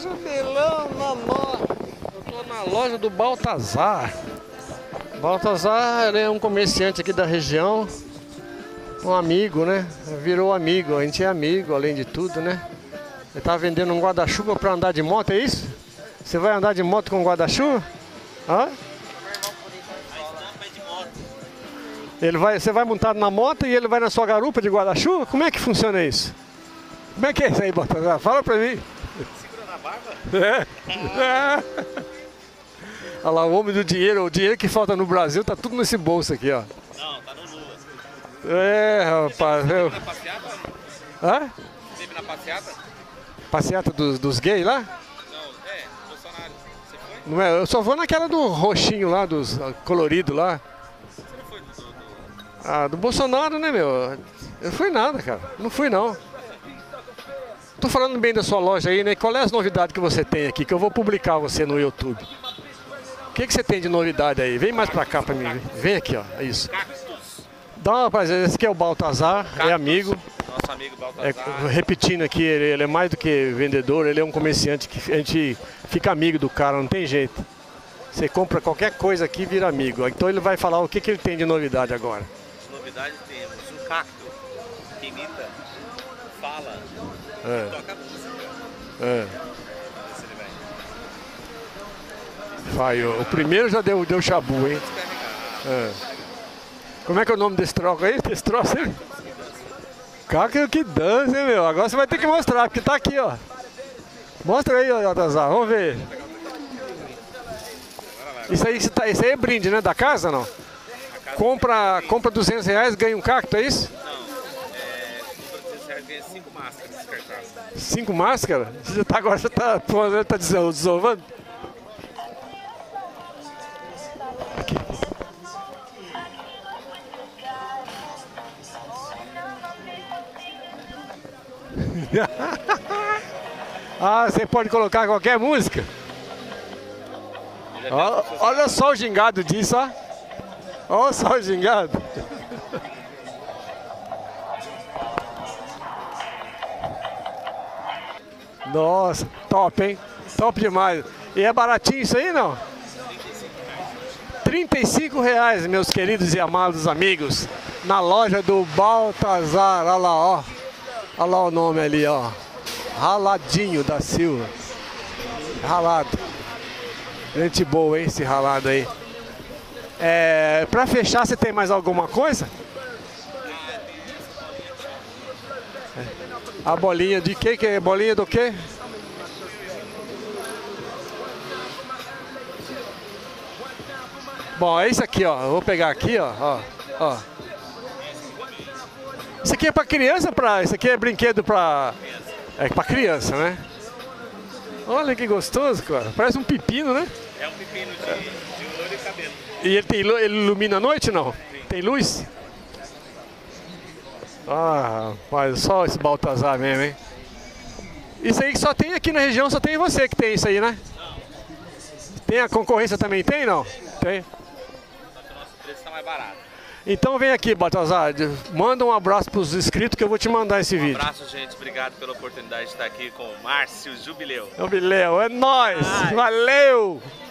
Jubileu na loja. Eu tô na loja do Baltazar. Baltazar, ele é um comerciante aqui da região. Um amigo, né? Virou amigo, a gente é amigo, além de tudo, né? Ele tá vendendo um guarda-chuva para andar de moto, é isso? Você vai andar de moto com guarda-chuva? Hã? Você vai montado na moto e ele vai na sua garupa de guarda-chuva? Como é que funciona isso? Como é que é isso aí, Baltazar? Fala pra mim. Segura na barba? É. Olha lá, o homem do dinheiro, o dinheiro que falta no Brasil tá tudo nesse bolso aqui, ó. Não, tá no Lula. É, rapaz. Você teve na passeata? Hã? Você teve na passeata? Passeata dos gays lá? Não, Bolsonaro. Você foi? Não é, eu só vou naquela do roxinho lá, dos colorido lá. Você não foi do... Ah, do Bolsonaro, né, meu? Eu não fui nada, cara. Não fui, não. Tô falando bem da sua loja aí, né? Qual é as novidades que você tem aqui? Que eu vou publicar você no YouTube. O que você tem de novidade aí? Vem mais pra cá pra mim. Vem aqui, ó. É isso. Cactus. Dá uma prazer. Esse aqui é o Baltazar, é amigo. Nosso amigo Baltazar. Repetindo aqui, ele é mais do que vendedor, ele é um comerciante que a gente fica amigo do cara, não tem jeito. Você compra qualquer coisa aqui e vira amigo. Então ele vai falar o que ele tem de novidade agora. De novidade temos um cacto que imita, fala, toca música. É. Vamos ver se ele vai. O primeiro já deu chabu, hein? É. Como é que é o nome desse troço aí? Desse troço aí? Cacto que dança, hein, meu? Agora você vai ter que mostrar, porque tá aqui, ó. Mostra aí, ó, Baltazar, vamos ver. Isso aí é brinde, né? Da casa, não? Compra R$200, ganha um cacto, é isso? Não, compra R$200, ganha 5 máscaras descartáveis. 5 máscaras? Agora você tá desovando? Aqui. Ah, você pode colocar qualquer música? Olha só o gingado disso, ó. Olha só o gingado. Nossa, top, hein? Top demais. E é baratinho isso aí, não? R$35, meus queridos e amados amigos. Na loja do Baltazar. Olha lá, ó. Olha lá o nome ali, ó. Raladinho da Silva. Ralado. Gente boa, hein, esse ralado aí. Pra fechar, você tem mais alguma coisa? A bolinha de quê? Que é bolinha do quê? Bom, é isso aqui, ó. Eu vou pegar aqui, ó. Isso aqui é pra criança, isso aqui é brinquedo pra... É pra criança, né? Olha que gostoso, cara. Parece um pepino, né? É um pepino de loiro e cabelo. E ele ilumina à noite, não? Sim. Tem luz? Ah, rapaz, só esse Baltazar mesmo, hein? Isso aí que só tem aqui na região, só tem você que tem isso aí, né? Não. Tem a concorrência também, tem, não? Tem. Só que o nosso preço tá mais barato. Então vem aqui, Baltazar, manda um abraço para os inscritos que eu vou te mandar esse vídeo. Um abraço, gente. Obrigado pela oportunidade de estar aqui com o Márcio Jubileu. Jubileu, é nóis! Valeu!